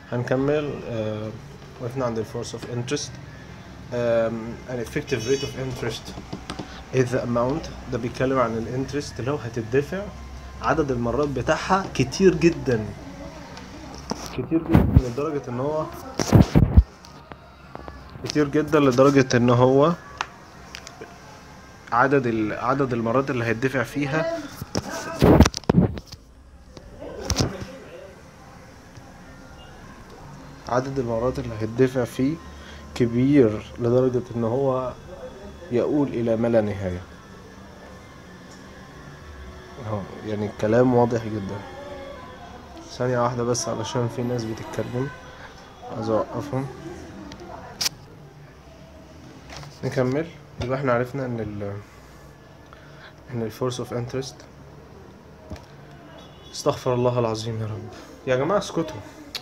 هنكمل. وقفنا عند الفورس اوف انترست. an effective rate of interest is the amount. ده بيتكلم عن الانترست لو هتدفع عدد المرات بتاعها كتير جدا لدرجة ان هو عدد المرات اللي هيدفع فيها فيه كبير لدرجة ان هو يؤول الى ما لا نهاية. يعني الكلام واضح جدا. ثانية واحدة بس علشان في ناس بتتكلم، عايز اوقفهم. نكمل. يبقى احنا عرفنا ان الفورس اوف انترست، استغفر الله العظيم يا رب. يا جماعة اسكتوا.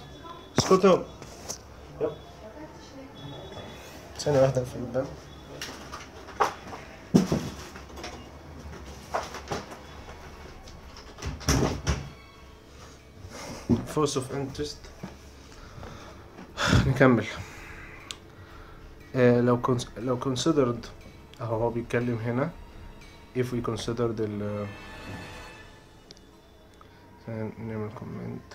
يب. ثانية واحدة في الباب. force of interest. نكمل. لو considered هو بيتكلم هنا if we considered نعمل comment.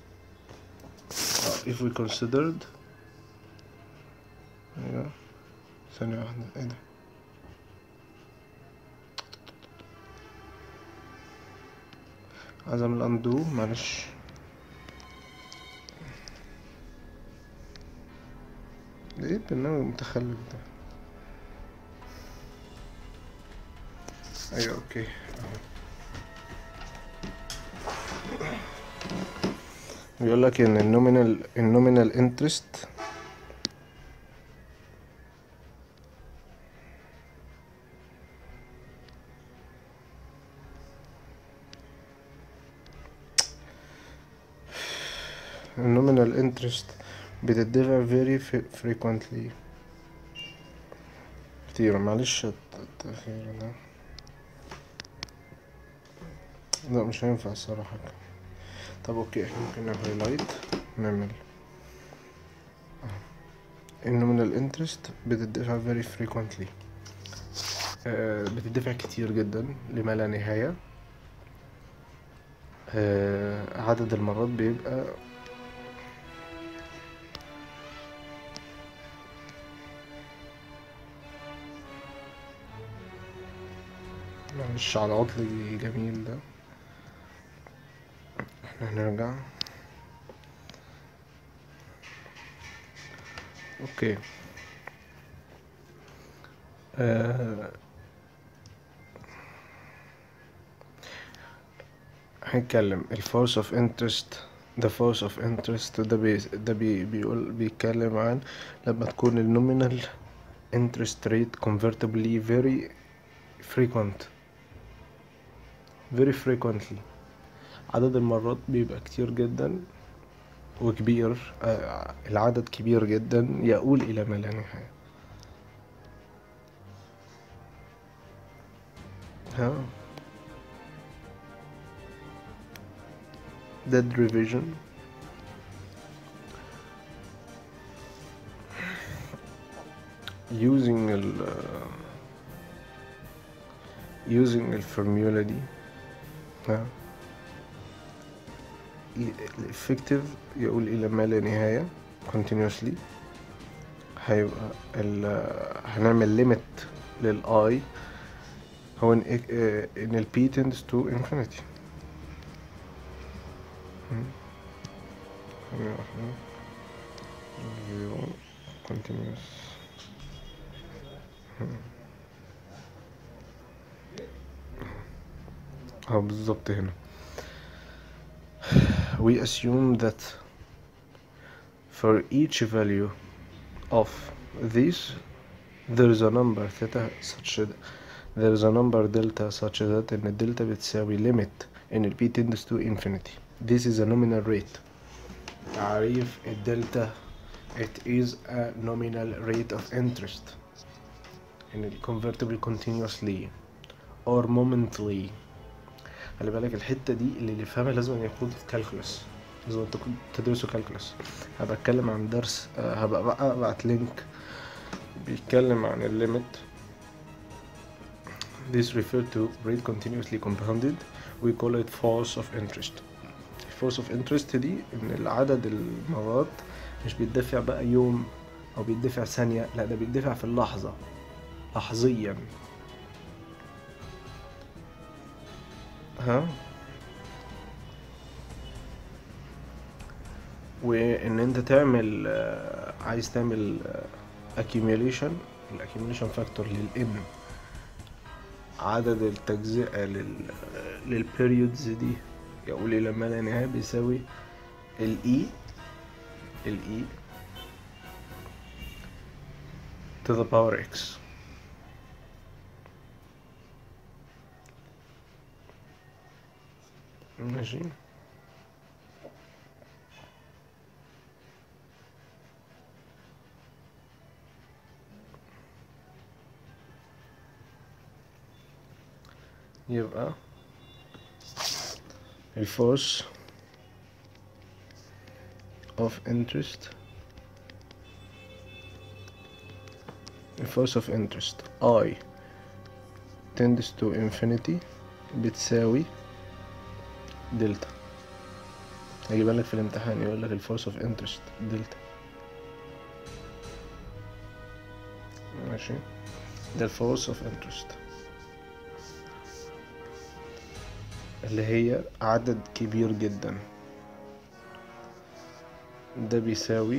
if we considered ايوه ثانية واحدة. ايه ده؟ عايز اعمل undo. معلش. ده ايه البرنامج المتخلف ده؟ ايوه اوكي. بيقول لك ان النومينال انترست بتدفع very frequently كتير. معلش التأخير ده لا مش هينفع الصراحة. طب اوكي، احنا ممكن نعمل هايلايت. نعمل النومينال انترست بتدفع very frequently. بتدفع كتير جدا لما لا نهاية. عدد المرات بيبقى معلش على العطل الجميل ده. احنا هنرجع. اوكي. هنتكلم الفورس اوف انترست. the force of interest ده بيتكلم عن لما تكون النومينال interest rate convertibly very frequently. عدد المرات بيبقى كتير جدا وكبير. العدد كبير جدا يؤول إلى ما لا نهاية. dead revision. using الفورمولا دي. الافكتيف يقول الى ما لا نهاية continuously. هيبقى هنعمل limit للI هو ان ال P tends to infinity. continuous. بالظبط هنا. we assume that for each value of this there is a number theta delta such that ان الدلتا بتساوي limit ان ال P tends to infinity. this is a nominal rate. تعريف الدلتا: it is a nominal rate of interest in convertible continuously or momently. خلي بالك الحتة دي اللي يفهمها لازم يكون في calculus. زي ما انتوا كنتوا تدرسوا كالكولس. هبقى اتكلم عن درس هبقى بقى ابعت لينك بيتكلم عن الليميت. This referred to rate continuously compounded. We call it force of interest. force of interest دي ان العدد المرات مش بيدفع بقى يوم او بيدفع ثانية، لا ده بيدفع في اللحظة، لحظيا. ها، وان انت تعمل عايز تعمل accumulation. الاكيوميليشن فاكتور للان، عدد التجزئة للبيريودز دي يقول إلى ما لا نهاية بيساوي ال E to the power x. ماشي. يبقى الفورس of interest I tends to infinity بتساوي دلتا. هيجيبها لك في الامتحان يقول لك الفورس of interest دلتا. ماشي، ده الفورس of interest اللي هي عدد كبير جدا. ده بيساوي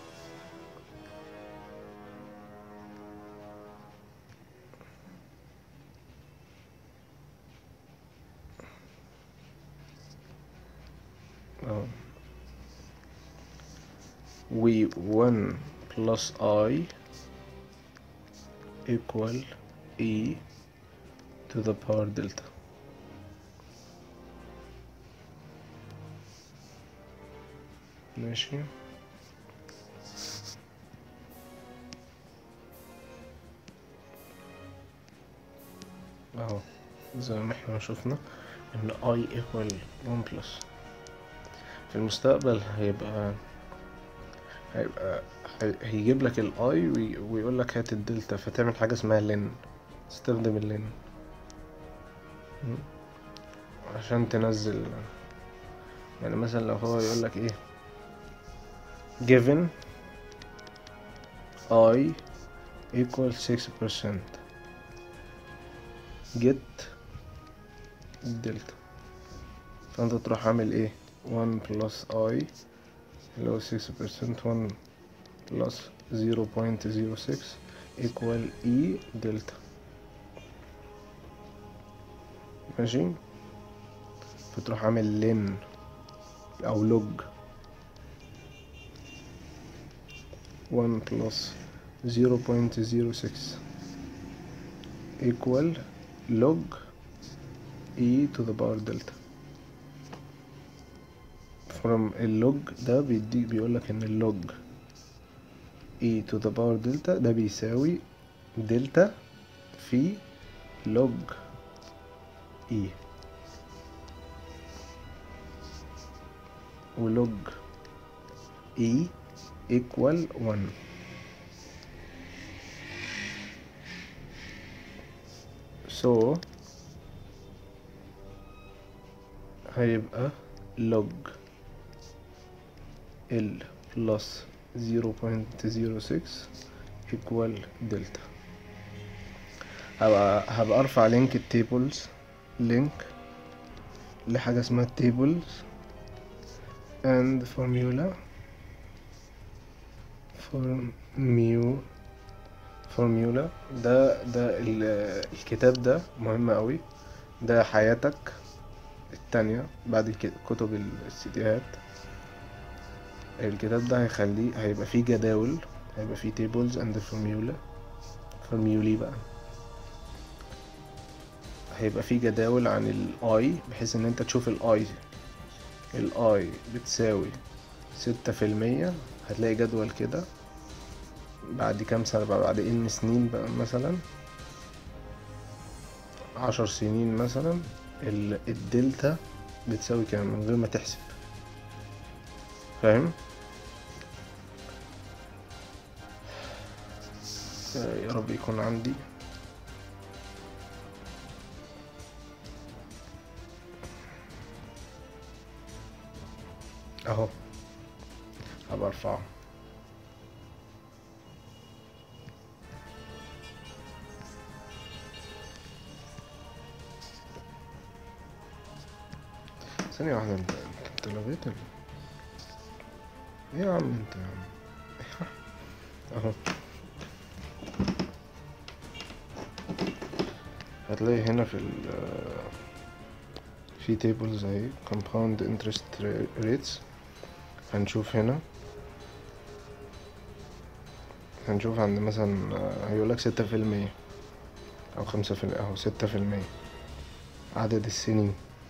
we 1 plus I equal E to the power delta. ماشي. اهو زي ما احنا شفنا ان I equal 1 plus. في المستقبل هيجيب لك ال I ويقول لك هات الدلتا، فتعمل حاجة اسمها لين. تستخدم اللين عشان تنزل. يعني مثلا لو هو يقول لك ايه given I equal 6% get دلتا، فانت تروح عامل ايه 1 plus I اللي هو 6%، 1 plus 0.06 equal E دلتا. ماشي، فتروح عامل لين او لوج 1 plus 0.06 equal log E to the power delta. from اللوج ده بيديك بيقولك ان اللوج E to the power delta ده بيساوي دلتا في log E، ولوج E equal 1. so هيبقى log L plus 0.06 equal دلتا. هبقى ارفع لينك التيبلز، لينك لحاجة اسمها tables and formula ده الكتاب ده مهم قوي، ده حياتك التانية بعد كتب السيديهات. الكتاب ده هيبقى فيه جداول، هيبقى فيه tables and formulae بقى. هيبقى فيه جداول عن الاي بحيث ان انت تشوف الاي بتساوي 6%. هتلاقي جدول كده بعد كام سنة بقى، بعد ان سنين بقى، مثلا 10 سنين مثلا، الدلتا بتساوي كام من غير ما تحسب. فاهم؟ يا رب يكون عندي. اهو هبقى ارفعه. ثانية واحدة، انت لغيت ايه يا عم انت يا عم؟ اهو هتلاقي هنا في tables اهي compound interest rates. هنشوف هنا، هنشوف عند مثلا هيقولك 6% أو 5%، أو 6%. عدد السنين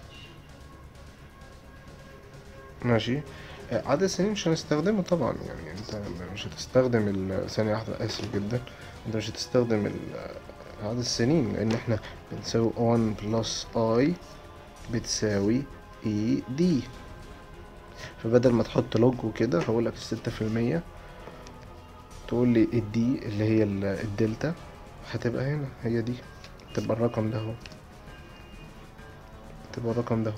ماشي. عدد السنين مش هنستخدمه طبعا، يعني انت مش هتستخدم ثانية واحدة، آسف جدا، انت مش هتستخدم عدد السنين، لأن احنا بنساوي 1 بلس I بتساوي اي دي. فبدل ما تحط لوج وكده هقولك 6%، تقول لي الدي اللي هي الدلتا هتبقى هنا، هي دي، تبقى الرقم ده اهو، تبقى الرقم ده اهو.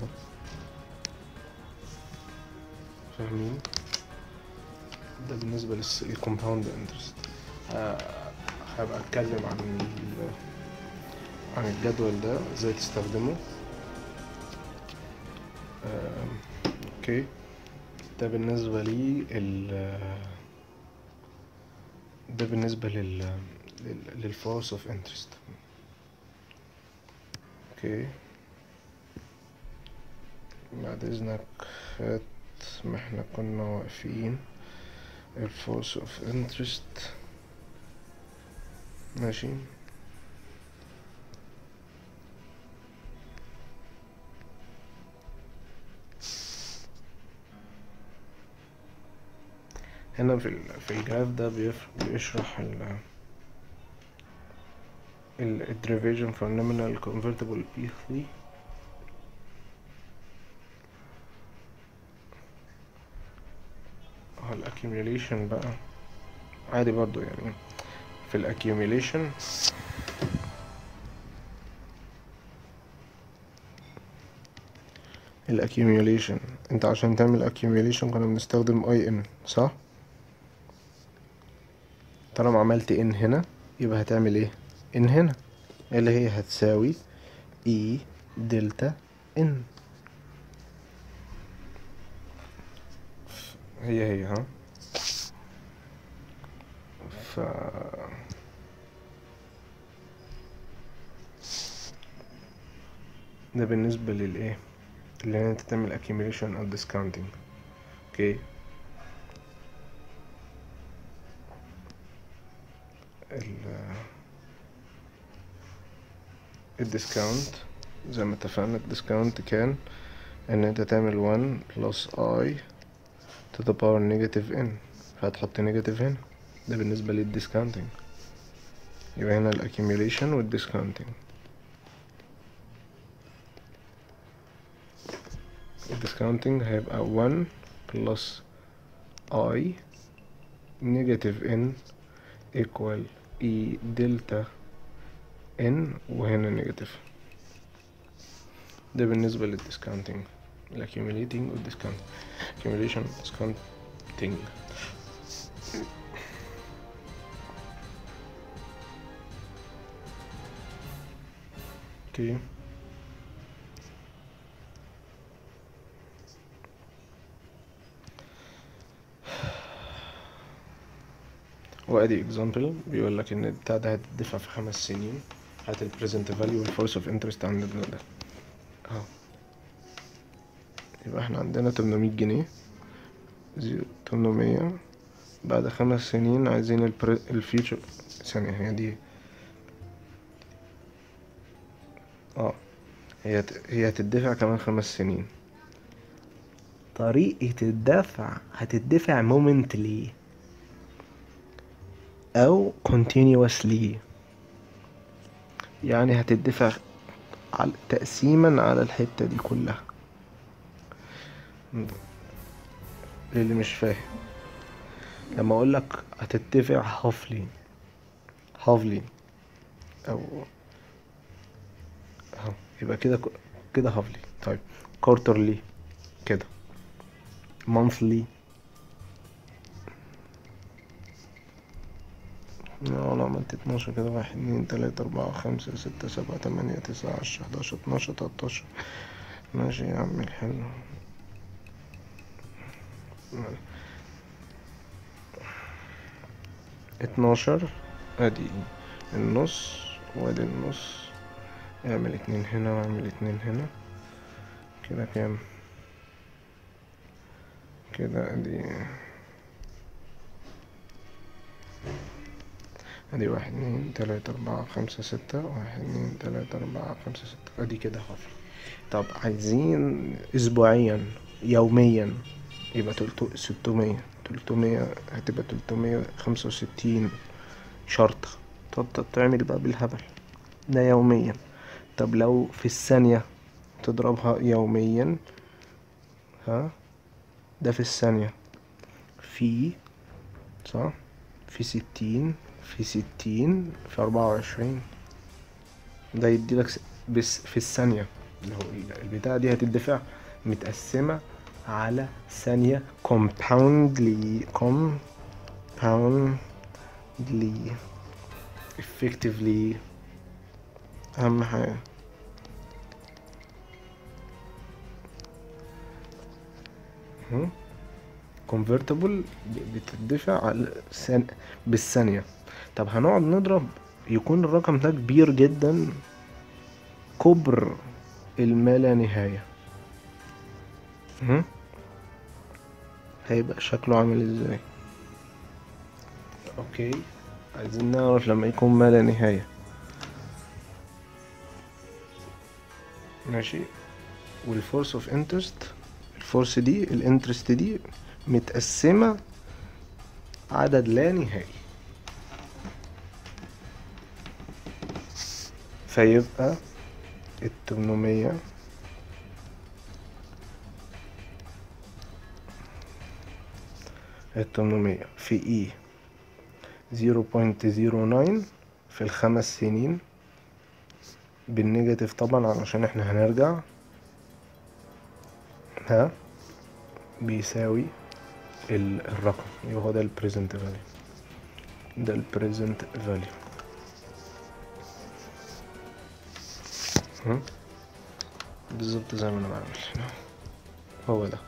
فاهمين؟ ده بالنسبة للكومباوند انترست. هبقى اتكلم عن الجدول ده ازاي تستخدمه. اوكي، ده بالنسبة لي ده بالنسبة للفورس اوف انترست. اوكي، بعد اذنك هات ما احنا كنا واقفين الفورس اوف انترست. ماشي، هنا في الجراف ده بيشرح ال derivation for nominal convertible P3. الاكيوميليشن بقى عادي برضو، يعني في الاكيوميليشن انت عشان تعمل accumulation كنا بنستخدم IN، صح؟ طالما عملت ان هنا يبقى هتعمل ايه؟ ان هنا اللي هي هتساوي اي دلتا ان. هي ها. ف ده بالنسبة للايه اللي انت تعمل accumulation او discounting. اوكي، الديسكاونت زي ما اتفقنا، الديسكاونت كان ان انت تعمل 1 plus I to the power negative n، فهتحط نيجاتيف هنا. ده بالنسبة للديسكاونتنج. يبقى هنا الاكيوميليشن والديسكاونتنج. الديسكاونتنج هيبقى 1 plus I negative n equal e delta n، وهنا نيجاتيف. ده بالنسبة للديسكاونتنج، الاكيوميليتنج والديسكاونت، accumulation discounting. اوكي، وادي اكزامبل بيقول لك ان البتاع ده هتدفع في 5 سنين. هات البريزنت فاليو والفورس اوف انترست عند ده اهو. يبقى احنا عندنا 800 جنيه، 800 بعد 5 سنين. عايزين الفيوتشر. ثانية، هي دي هي هتدفع كمان 5 سنين. طريقة الدفع هتدفع مومنتلي او continuously، يعني هتدفع تقسيما على الحتة دي كلها. للي مش فاهم، لما اقول لك هتدفع هافلي، هافلي او اهو، يبقى كده كده هافلي. طيب كوارترلي كده، مانثلي انا عملت 12 كده، 1 2 3 4 5 6 7 8 9 10 11 12 13. ماشي يا عم الحلو. 12 ادي النص وادي النص، اعمل 2 هنا واعمل 2 هنا، كده كام؟ كده ادي 1 2 3 4 5 6، 1 2 3 4 5 6، ادي كده حفر. طب عايزين اسبوعيا يوميا، يبقى 600، 300 هتبقى 365 شرطة. طب تعمل بقى بالهبل ده يوميا. طب لو في الثانية تضربها يوميا، ها، ده في الثانية في، صح، في 60 في 60 في 24، ده يديلك بس في الثانية. اللي هو البتاعة دي هتدفع متقسمة على ثانية compoundly effectively. أهم حاجة convertible بتدفع على بالثانية. طب هنقعد نضرب، يكون الرقم ده كبير جدا، كبر الما لا نهاية، هيبقى شكله عامل ازاي؟ اوكي، عايزين نعرف لما يكون ما لا نهاية. ماشي، والفورس اوف انترست، الفورس دي الانترست دي متقسمة عدد لا نهائي، فيبقى 800 في اي 0.09 في الخمس سنين بالنيجاتيف طبعا علشان احنا هنرجع، ها، بيساوي الرقم، يبقى هو ده البريزنت فاليو، ده البريزنت فاليو. بالظبط زي ما انا بعمل، هو ده.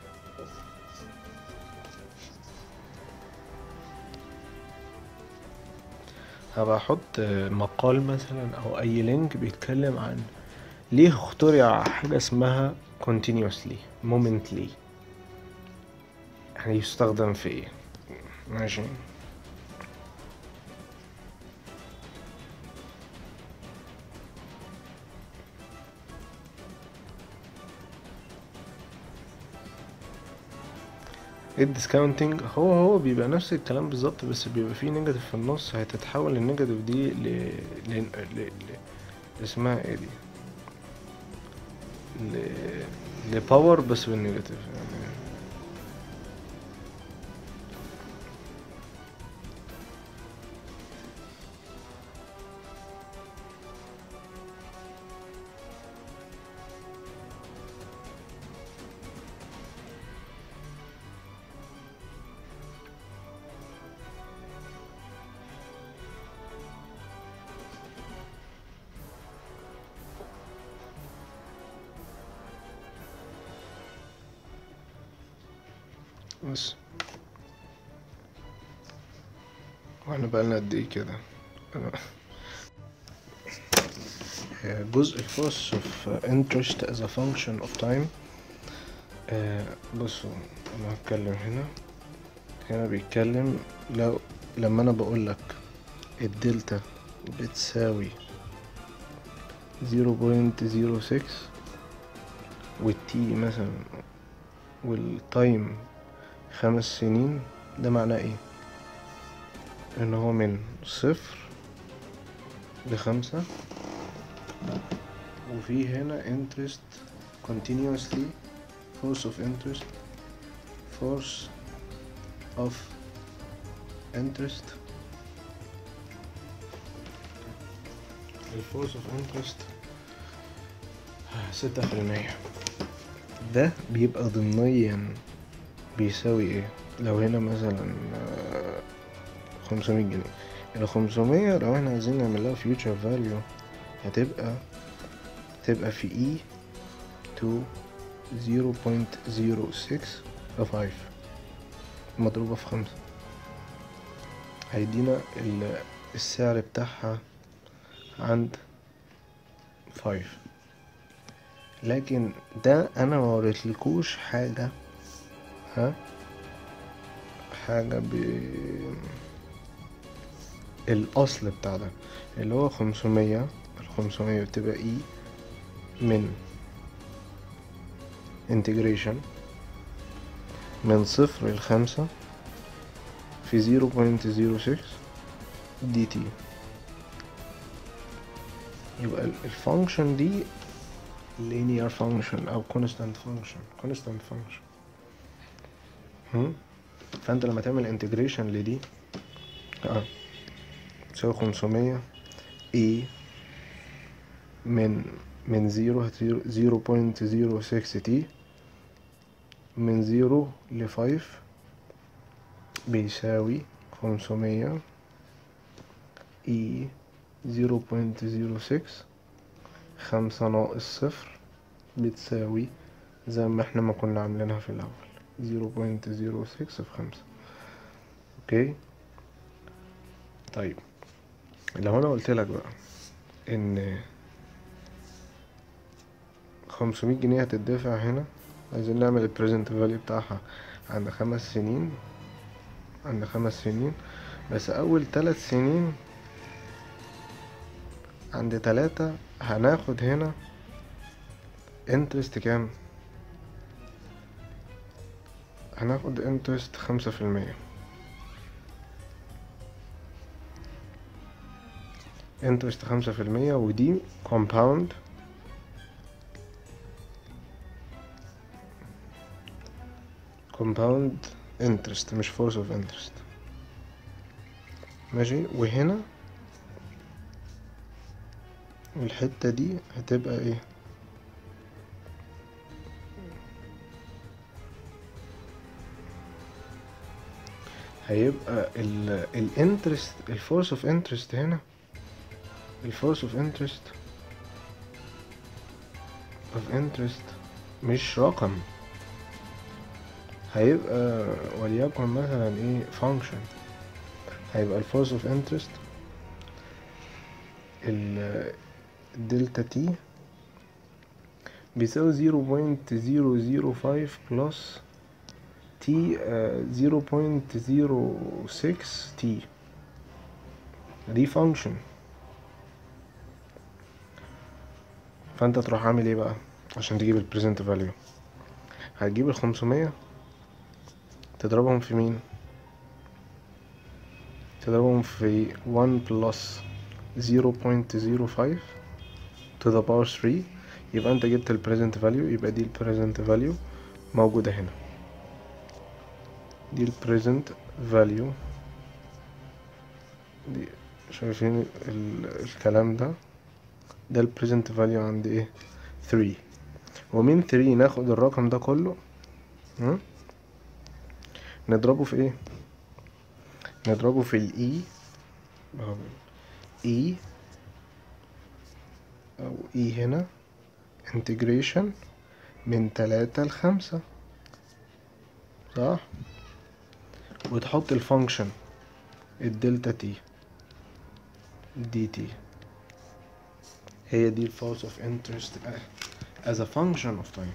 هبقى احط مقال مثلا او اي لينك بيتكلم عن ليه اخترع حاجة اسمها continuously momently، يعني يستخدم في ايه. ماشي، الديسكاونتنج هو بيبقى نفس الكلام بالظبط، بس بيبقى فيه نيجاتيف في النص، هتتحول النيجاتيف دي ل... اسمها ايه دي، لباور بس بالنيجاتيف يعني. بس واحنا بقالنا قد ايه كده؟ جزء الفورس of interest as a function of time. بصوا انا هتكلم هنا بيتكلم لما انا بقولك الدلتا بتساوي 0.06 والتي مثلا والتايم 5 سنين، ده معناه ايه؟ ان هو من 0 ل5، وفي هنا interest continuously force of interest force of interest. الفورس اوف انترست 6%. ده بيبقى ضمنيا بيساوي ايه؟ لو هنا مثلا 500 جنيه، ال 500 لو احنا عايزين نعمل لها future value هتبقى في E to 0.065 مضروبة في 5، هيدينا السعر بتاعها عند 5. لكن ده انا ما وريتلكوش حاجة، حاجة الاصل بتاع ده اللي هو 500. ال500 بتبقى اي من integration من 0 ل5 في 0.06 دي تي. يبقى الفانكشن دي linear function او constant function. فانت لما تعمل integration لدي تساوي 500 e من 0.06 t من 0 ل 5 بيساوي 500 e 0.06 5 ناقص 0 بتساوي زي ما احنا ما كنا عاملينها في الاول 0.06 في 5. اوكي طيب لو انا قلت لك بقى ان 500 جنيه هتدفع هنا، عايزين نعمل البريزنت فاليو بتاعها عند 5 سنين، بس اول 3 سنين عند 3 هناخد هنا انترست كام؟ هناخد انترست 5%. انترست 5% ودي compound interest مش force of interest. ماشي، وهنا الحتة دي هتبقى ايه؟ هيبقى الانترست الفورس اوف انترست هنا، الفورس اوف انترست مش رقم، هيبقى وليكن مثلا ايه فانكشن. هيبقى الفورس اوف انترست الدلتا تي بيساوي 0.005 بلس تي 0.06 تي. دي فانكشن. فانت تروح عامل ايه بقى عشان تجيب البريزنت فاليو؟ هتجيب ال500 تضربهم في مين؟ تضربهم في 1 plus 0.05 to the power 3، يبقى انت جبت البريزنت فاليو. يبقى دي البريزنت فاليو موجودة هنا، دي البريزنت فاليو دي. شايفين الكلام ده؟ ده البريزنت فاليو عند ايه؟ 3. ومن 3 ناخد الرقم ده كله نضربه في ايه؟ نضربه في الاي اي او اي هنا integration من 3 ل5 صح، وتحط الفانكشن الدلتا تي دي تي. هي دي الفورس اوف انترست as a function of time.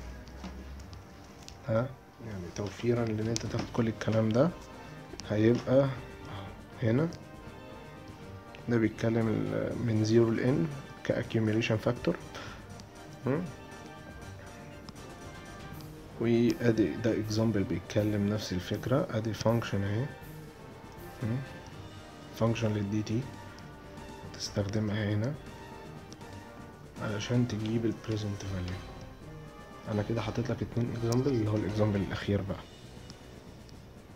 يعني توفيرا لان انت تاخد كل الكلام ده، هيبقى هنا ده بيتكلم من 0 ل n كaccumulation factor. وادي ده example بيتكلم نفس الفكرة. ادي function اهي، function للدي تي تستخدمها هنا علشان تجيب البريزنت فاليو. انا كده حطيت لك 2 example اللي هو الاكزامبل الاخير بقى.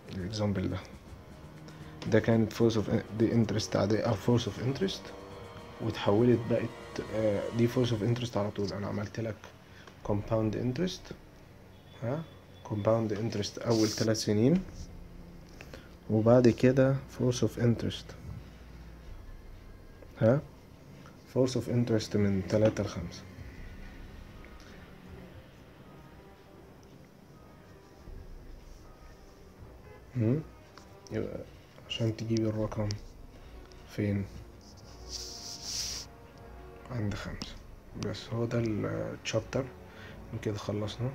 الاكزامبل ده كانت فورس اوف دي انترست عادية او فورس اوف انترست، واتحولت بقت دي فورس اوف انترست على طول. انا عملت لك كومباوند انترست، كومباوند انترست اول 3 سنين، وبعد كده فورس اوف انترست فورس اوف انترست من 3 ل5. يبقى عشان تجيب الرقم فين؟ عند 5. بس هو ده الشابتر، كده خلصنا.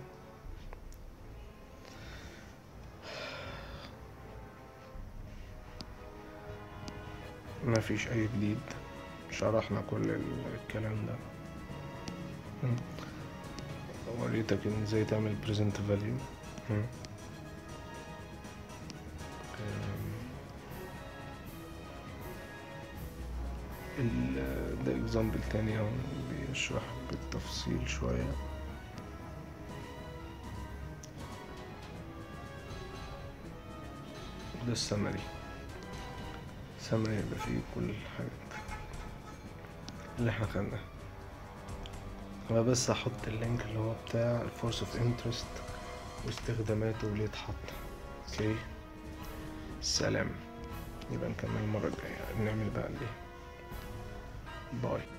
ما فيش اي جديد، شرحنا كل الكلام ده، وريتك ان ازاي تعمل present value. ده اكزامبل تاني اهو بيشرح بالتفصيل شوية. ده السمري يبقى فيه كل الحاجات اللي احنا خدناها. انا بس هحط اللينك اللي هو بتاع الفورس اوف انترست واستخداماته وليه اتحط. اوكي، سلام. يبقى نكمل المرة الجاية، نعمل بقى باي.